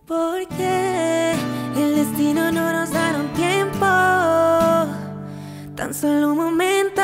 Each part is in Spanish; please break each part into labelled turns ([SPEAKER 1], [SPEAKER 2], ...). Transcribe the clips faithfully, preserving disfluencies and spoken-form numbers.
[SPEAKER 1] Porque el destino no nos dará un tiempo, tan solo un momento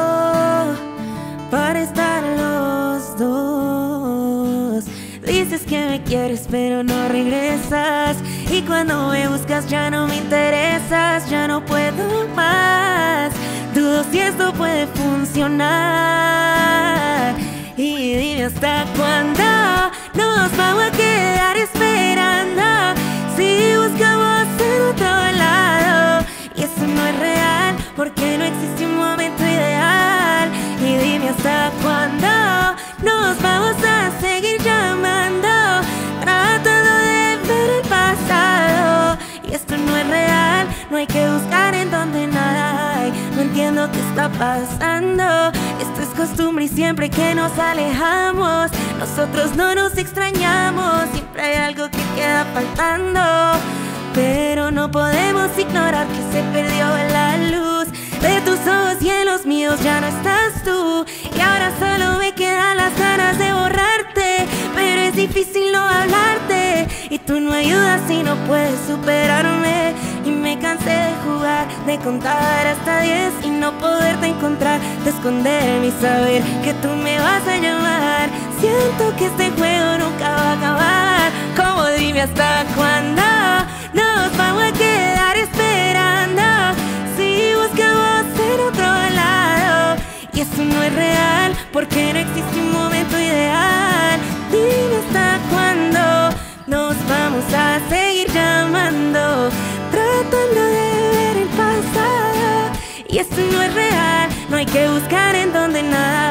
[SPEAKER 1] para estar los dos. Dices que me quieres pero no regresas, y cuando me buscas ya no me interesas. Ya no puedo más, dudo si esto puede funcionar. Y dime hasta cuándo nos vamos a quedar esperando si buscamos en otro lado. Y eso no es real, porque no existe un momento ideal. Y dime hasta cuándo nos vamos a seguir llamando, tratando de ver el pasado. Y esto no es real, no hay que buscar en donde nada hay. No entiendo qué está pasando. Esto es costumbre y siempre que nos alejamos, nosotros no nos extrañamos. Siempre hay algo que queda faltando, pero no podemos ignorar que se perdió la luz de tus ojos, y en los míos ya no estás tú. Y ahora solo me quedan las ganas de borrarte, pero es difícil no hablarte, y tú no ayudas y no puedes superarme. Y me cansé de jugar, de contar hasta diez y no poderte encontrar, de esconderme y saber que tú me vas a llamar. Siento que este juego nunca va a acabar. Como dime hasta cuándo nos vamos a quedar esperando si buscamos en otro lado. Y eso no es real, porque no existe un momento ideal. Dime hasta cuándo nos vamos a seguir llamando, tratando de ver el pasado. Y esto no es real, no hay que buscar en donde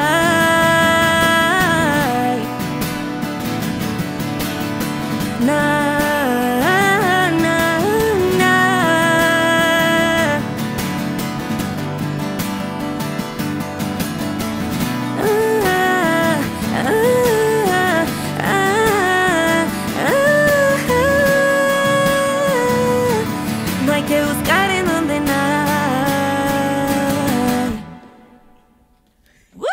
[SPEAKER 1] nada hay. Nada, nada, nada. Ah, ah, ah, ah, ah. No hay que buscar en donde nada hay. ¡Woo!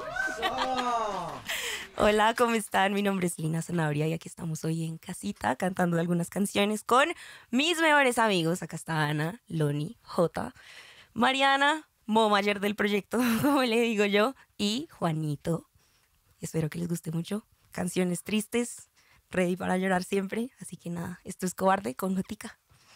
[SPEAKER 1] Hola, ¿cómo están? Mi nombre es Lina Sanabria y aquí estamos hoy en casita cantando algunas canciones con mis mejores amigos. Acá está Ana, Loni, Jota, Mariana, Mo Mayer del proyecto, como le digo yo, y Juanito. Espero que les guste mucho. Canciones tristes, ready para llorar siempre. Así que nada, esto es Cobarde con Jotica.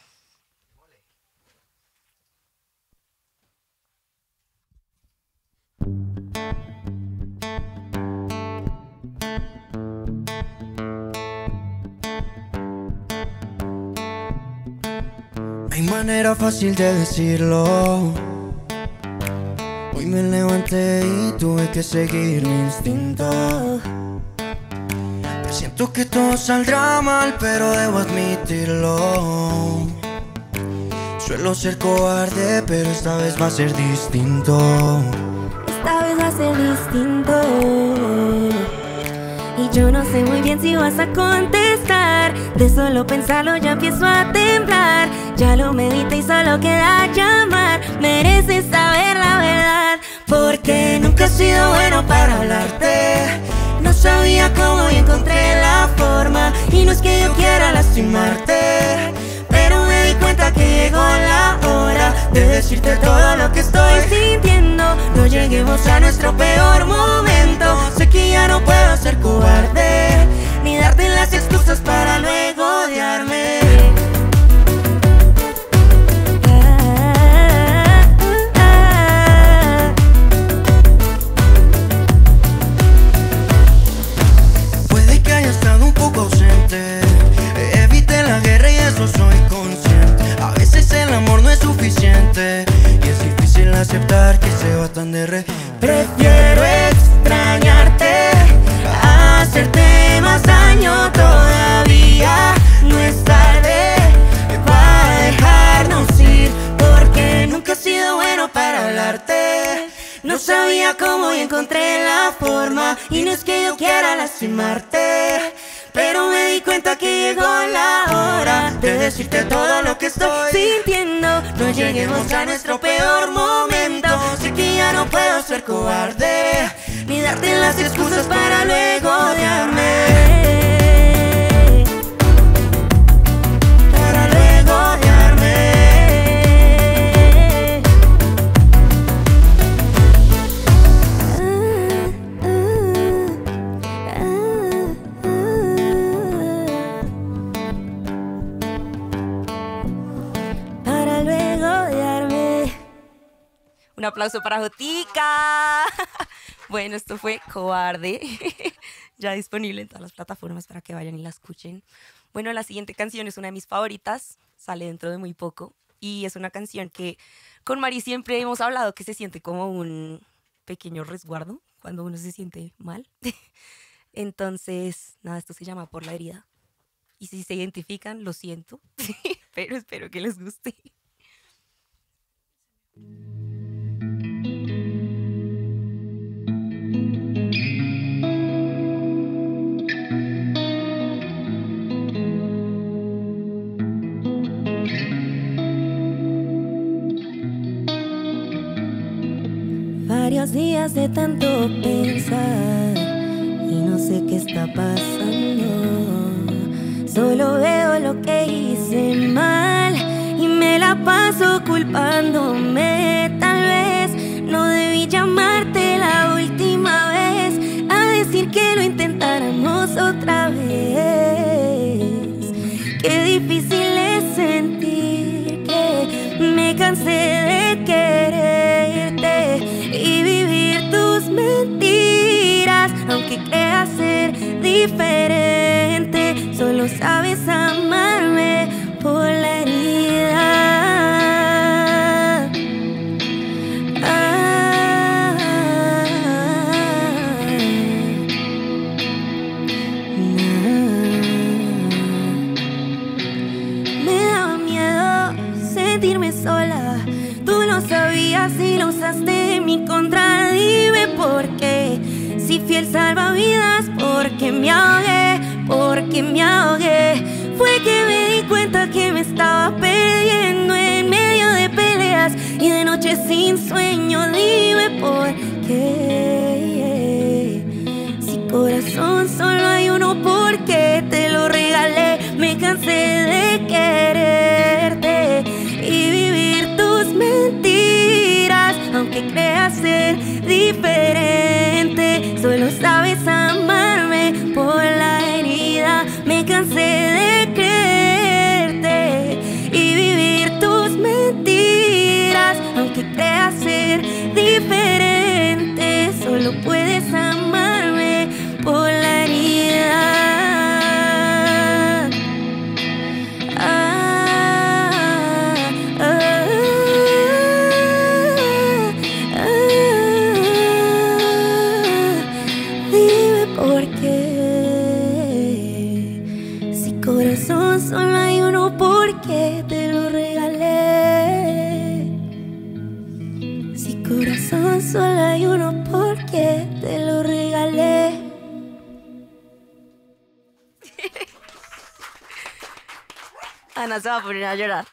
[SPEAKER 2] Hay manera fácil de decirlo. Hoy me levanté y tuve que seguir mi instinto. Siento que todo saldrá mal, pero debo admitirlo. Suelo ser cobarde, pero esta vez va a ser distinto.
[SPEAKER 1] Esta vez va a ser distinto. Y yo no sé muy bien si vas a contestar. De solo pensarlo ya empiezo a temblar. Ya lo medité y solo queda llamar. Mereces saber la verdad, porque nunca he sido bueno para hablarte. No sabía cómo y encontré la forma. Y no es que yo quiera lastimarte, pero me di cuenta que llegó la hora de decirte todo lo que estoy sintiendo. No lleguemos a nuestro peor momento. Sé que ya no puedo ser cobarde, ni darte las excusas para luego odiarme.
[SPEAKER 2] Puede que haya estado un poco ausente, evité la guerra y eso soy consciente. A veces el amor no es suficiente y es difícil aceptar que se va tan de re. Prefiero extrañarte a hacerte más daño todavía. No es tarde para dejarnos ir, porque nunca he sido bueno para hablarte. No sabía cómo y encontré la forma. Y no es que yo quiera lastimarte, pero me di cuenta que llegó la hora de decirte todo lo que estoy sintiendo. No lleguemos a nuestro peor momento. Sé que ya no puedo ser cobarde, ni darte las excusas para luego odiarme.
[SPEAKER 1] Un aplauso para Jotica. Bueno, esto fue Cobarde. Ya disponible en todas las plataformas para que vayan y la escuchen. Bueno, la siguiente canción es una de mis favoritas. Sale dentro de muy poco. Y es una canción que con Mari siempre hemos hablado que se siente como un pequeño resguardo cuando uno se siente mal. Entonces, nada, esto se llama Por la herida. Y si se identifican, lo siento. Pero espero que les guste.
[SPEAKER 3] Varios días de tanto pensar y no sé qué está pasando. Solo veo lo que hice mal y me la paso culpándome. Tal vez no debí llamarte la última vez a decir que lo intentáramos otra vez. Qué difícil es sentir que me cansé de quererte y vivir tus mentiras, aunque creas ser diferente. Solo sabes amarme por la herida. Ah, nah. Me daba miedo sentirme sola. Tú lo sabías y lo usaste en mi contra. Dime por qué. Si fui el salvavidas, porque me ahogué, porque me ahogué. Fue que me di cuenta que me estaba perdiendo en medio de peleas y de noches sin sueño. Dime por qué. Si corazón solo hay uno, porque te lo regalé. Me cansé de quererte y vivir tus mentiras, aunque creas ser diferente. Solo sabes amarme por la herida. Me cansé de creerte y vivir tus mentiras, aunque creas ser diferente. Solo puedes amarme por la herida. Solo hay uno, porque te lo regalé. Si corazón solo hay uno, porque te lo regalé.
[SPEAKER 1] Ana se va a poner a llorar.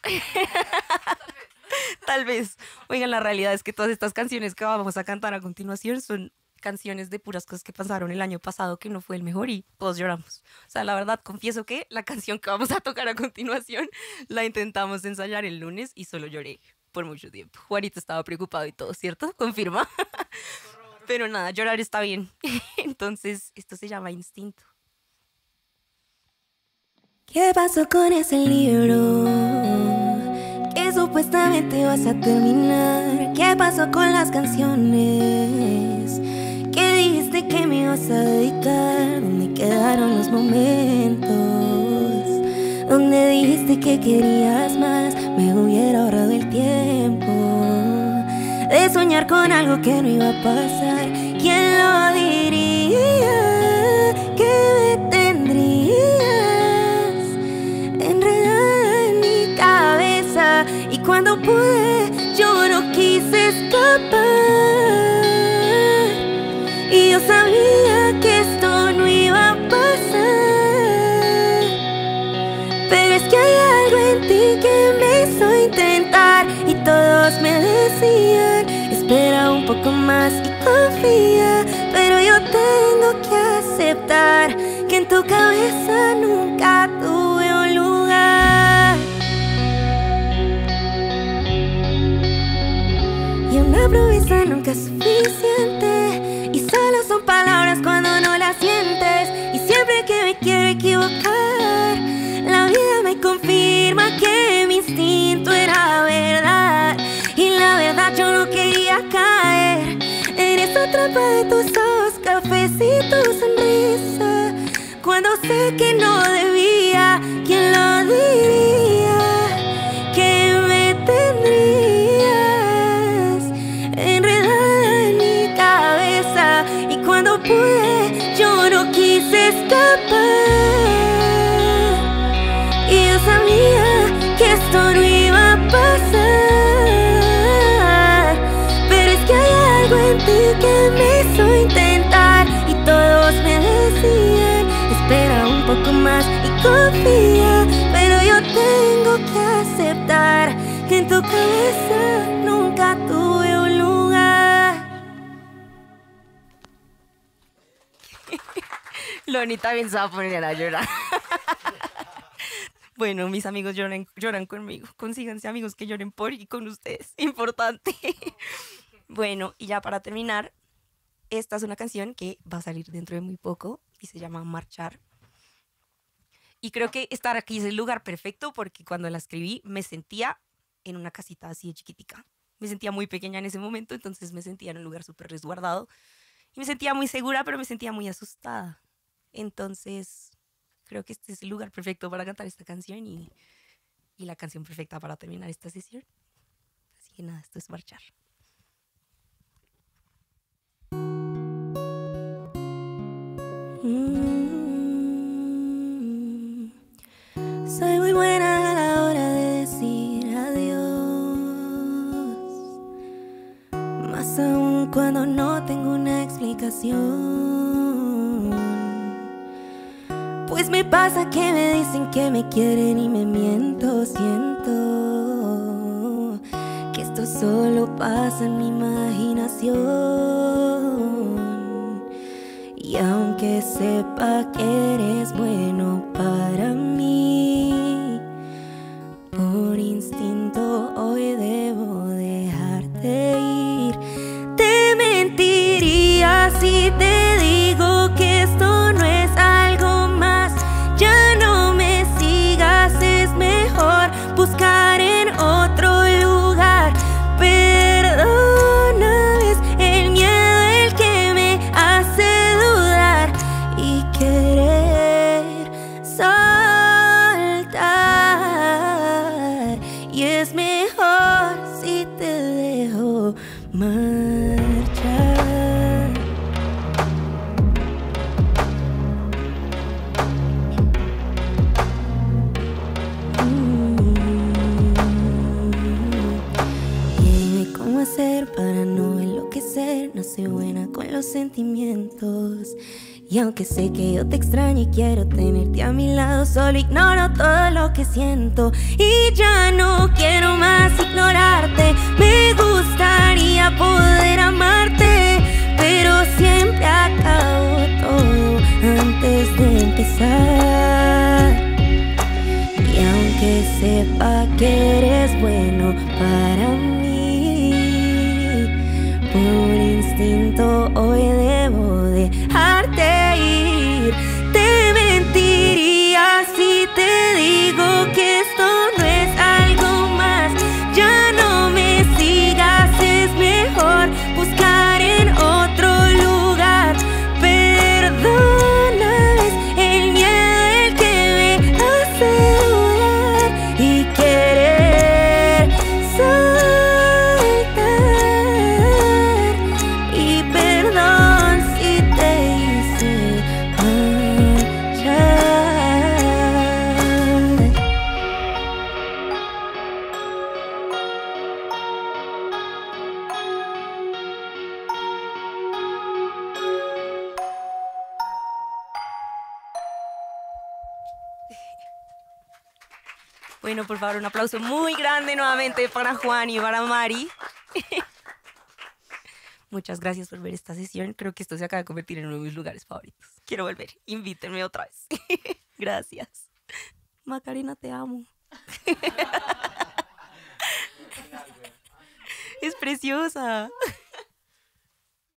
[SPEAKER 1] Tal vez. Oigan, la realidad es que todas estas canciones que vamos a cantar a continuación son canciones de puras cosas que pasaron el año pasado, que no fue el mejor y todos lloramos. O sea, la verdad, confieso que la canción que vamos a tocar a continuación la intentamos ensayar el lunes y solo lloré por mucho tiempo. Juanito estaba preocupado y todo, ¿cierto? ¿Confirma? Pero nada, llorar está bien. Entonces, esto se llama Instinto.
[SPEAKER 3] ¿Qué pasó con ese libro que supuestamente vas a terminar? ¿Qué pasó con las canciones que dijiste que me ibas a dedicar? ¿Dónde quedaron los momentos donde dijiste que querías más? Me hubiera ahorrado el tiempo de soñar con algo que no iba a pasar. ¿Quién lo diría que me tendrías enredada en mi cabeza? Y cuando pude, yo no quise escapar. Y yo sabía que esto no iba a pasar. Pero es que hay algo en ti que me hizo intentar. Y todos me decían, espera un poco más y confía. Pero yo tengo que aceptar que en tu cabeza nunca tuve un lugar. Y una promesa nunca es suficiente, y solo son palabras cuando no las sientes. Y siempre que me quiero equivocar, la vida me confirma que mi instinto era verdad. Y la verdad, yo no quería sé que no debía. ¿Quién lo diría? Que me tendrías enredada en mi cabeza, y cuando pude yo no quise escapar. Y yo sabía que esto no iba a pasar, pero es que hay algo en ti que me hizo intentar. Y todos me decían, espera un poco más y confía, pero yo tengo que aceptar que en tu cabeza nunca tuve un lugar.
[SPEAKER 1] Loni también se va a poner a llorar. Bueno, mis amigos lloran, lloran conmigo. Consíganse amigos que lloren por y con ustedes. Importante. Bueno, y ya para terminar, esta es una canción que va a salir dentro de muy poco y se llama Marchar. Y creo que estar aquí es el lugar perfecto porque cuando la escribí me sentía en una casita así de chiquitica. Me sentía muy pequeña en ese momento, entonces me sentía en un lugar súper resguardado. Y me sentía muy segura, pero me sentía muy asustada. Entonces, creo que este es el lugar perfecto para cantar esta canción y, y la canción perfecta para terminar esta sesión. Así que nada, esto es Marchar.
[SPEAKER 3] Mm, soy muy buena a la hora de decir adiós, más aún cuando no tengo una explicación. Pues me pasa que me dicen que me quieren y me miento. Siento que esto solo pasa en mi imaginación. Y aunque sepa que eres bueno para mí, por instinto hoy debo dejarte ir. Te mentiría si te digo que esto no es algo más. Ya no me sigas, es mejor buscar en otro lugar. Perdona, es el miedo el que me hace dudar y querer soltar. Y es mejor si te dejo marchar. Dime cómo hacer para no enloquecer. No soy buena con los sentimientos. Y aunque sé que yo te extraño y quiero tenerte a mi lado, solo ignoro todo lo que siento. Y ya no quiero más ignorarte. Me gustaría poder amarte, pero siempre acabo todo antes de empezar. Y aunque sepa que eres bueno para mí, por instinto hoy debo dejarte ir. Te mentiría si te digo que esto no es algo más. Ya no me sigas, es mejor buscar en otro lugar. Perdona, es el miedo el que me hace dudar y querer soltar. Y perdón si te hice marchar.
[SPEAKER 1] Bueno, por favor, un aplauso muy grande nuevamente para Juan y para Mari. Muchas gracias por ver esta sesión. Creo que esto se acaba de convertir en uno de mis lugares favoritos. Quiero volver. Invítenme otra vez. Gracias. Macarena, te amo. Es preciosa.